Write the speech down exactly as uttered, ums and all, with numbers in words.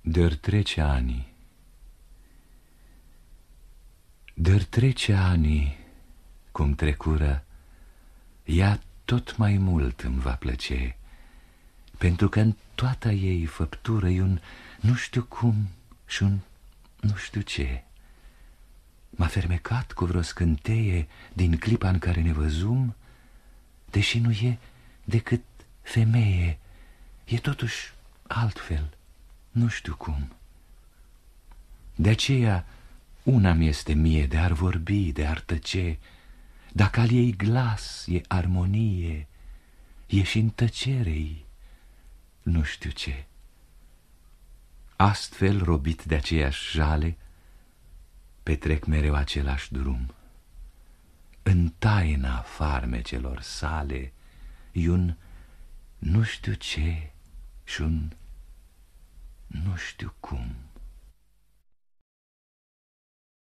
De-or trece ani, de-or trece ani, cum trecură, ea tot mai mult îmi va plăce, pentru că în toată ei făptură e un nu știu cum și un nu știu ce. M-a fermecat cu vreo scânteie din clipa în care ne văzum, deși nu e decât femeie, e totuși altfel, nu știu cum. De aceea una mi-este mie de ar vorbi, de ar tăce, dacă al ei glas e armonie, e și în tăcerei nu știu ce. Astfel, robit de aceeași jale, petrec mereu același drum. În taina farmecelor sale e un nu știu ce și un nu știu cum.